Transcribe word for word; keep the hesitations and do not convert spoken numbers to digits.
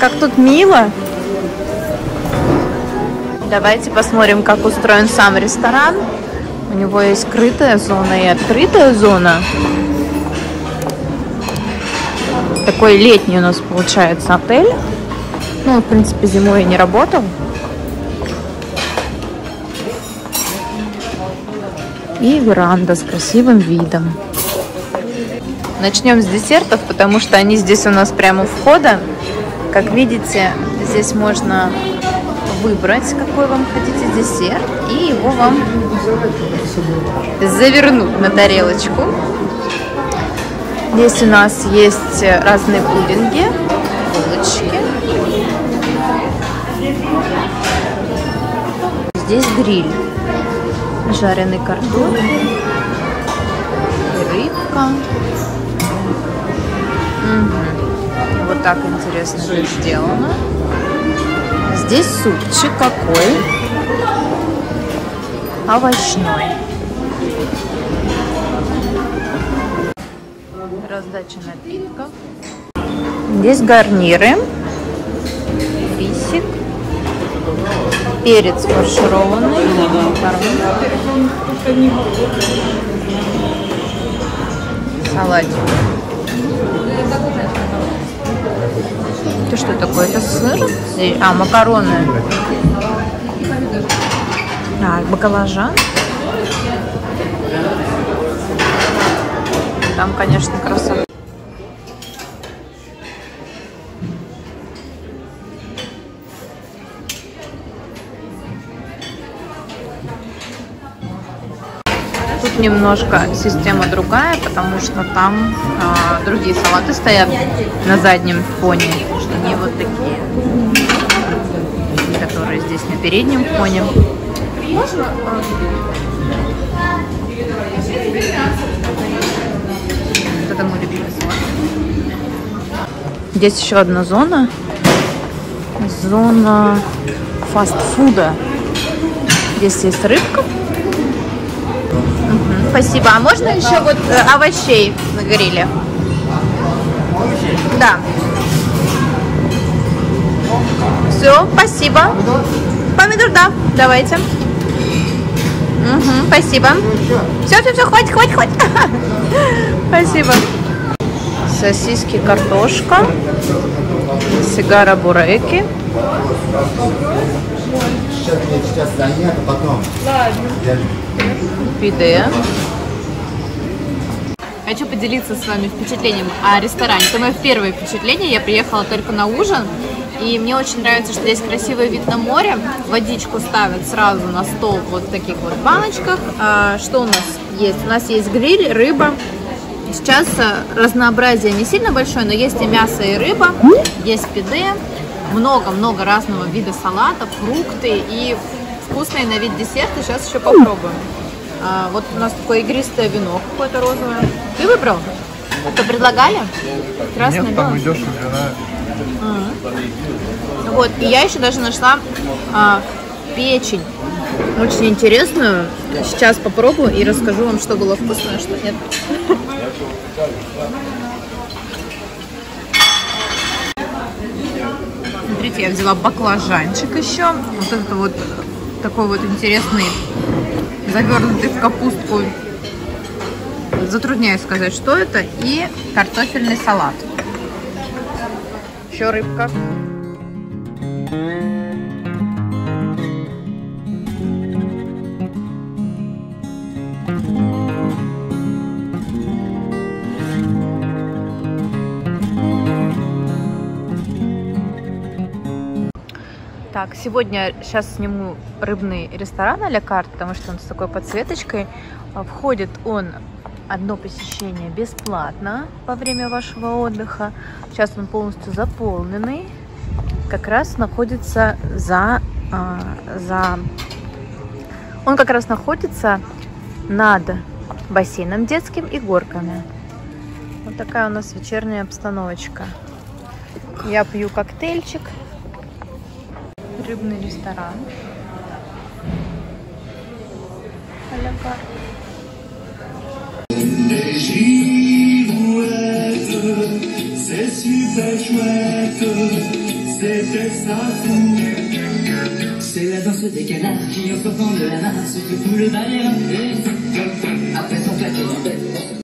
как тут мило. Давайте посмотрим, как устроен сам ресторан. У него есть скрытая зона и открытая зона. Такой летний у нас получается отель. Ну, в принципе, зимой я не работал. И веранда с красивым видом. Начнем с десертов, потому что они здесь у нас прямо у входа. Как видите, здесь можно выбрать, какой вам хотите десерт, и его вам завернуть на тарелочку. Здесь у нас есть разные пудинги, булочки. Здесь гриль, жареный картофель, рыбка. Угу. Вот так интересно это сделано. Здесь супчик какой? Овощной. Раздача напитков. Здесь гарниры. Рисик. Перец фаршированный. Салатик. Это что такое? Это сыр? А, макароны. А, баклажан. Там, конечно, красота. Тут немножко система другая, потому что там а, другие салаты стоят на заднем фоне. Они вот такие, которые здесь на переднем фоне. Можно? Это мой любимый салат. Здесь еще одна зона. Зона фастфуда. Здесь есть рыбка. Угу, спасибо. А можно еще вот э, овощей на гриле? Да. Все, спасибо. Помидор, да. Давайте. Угу, спасибо. Все, все, все, хватит, хватит, хватит. Спасибо. Сосиски, картошка, сигара буреки. Сейчас занято, потом. Пиде. Хочу поделиться с вами впечатлением о ресторане. Это мое первое впечатление. Я приехала только на ужин. И мне очень нравится, что здесь красивый вид на море. Водичку ставят сразу на стол вот в таких вот баночках. А, что у нас есть? У нас есть гриль, рыба. Сейчас разнообразие не сильно большое, но есть и мясо, и рыба. Есть пиде. Много-много разного вида салатов, фрукты и вкусные на вид десерты. Сейчас еще попробуем. А, вот у нас такое игристое вино какое-то розовое. Ты выбрал? Что предлагали? Красное, Нет, там идешь выбирая. А-а-а. Вот, и я еще даже нашла а, печень. Очень интересную. Сейчас попробую и расскажу вам, что было вкусно, а что нет. Смотрите, я взяла баклажанчик еще. Вот это вот такой вот интересный, завернутый в капустку. Затрудняюсь сказать, что это. И картофельный салат. Еще рыбка. Так, сегодня сейчас сниму рыбный ресторан а-ля карт, потому что он с такой подсветочкой. Входит он одно посещение бесплатно во время вашего отдыха. Сейчас он полностью заполненный. Как раз находится за, а, за... Он как раз находится над бассейном детским и горками. Вот такая у нас вечерняя обстановочка. Я пью коктейльчик. Рыбный ресторан. А-ля карт. c'était ça. C'est la danse des canards qui en sortant de la masse, surtout le balai. Après son claquet en tête.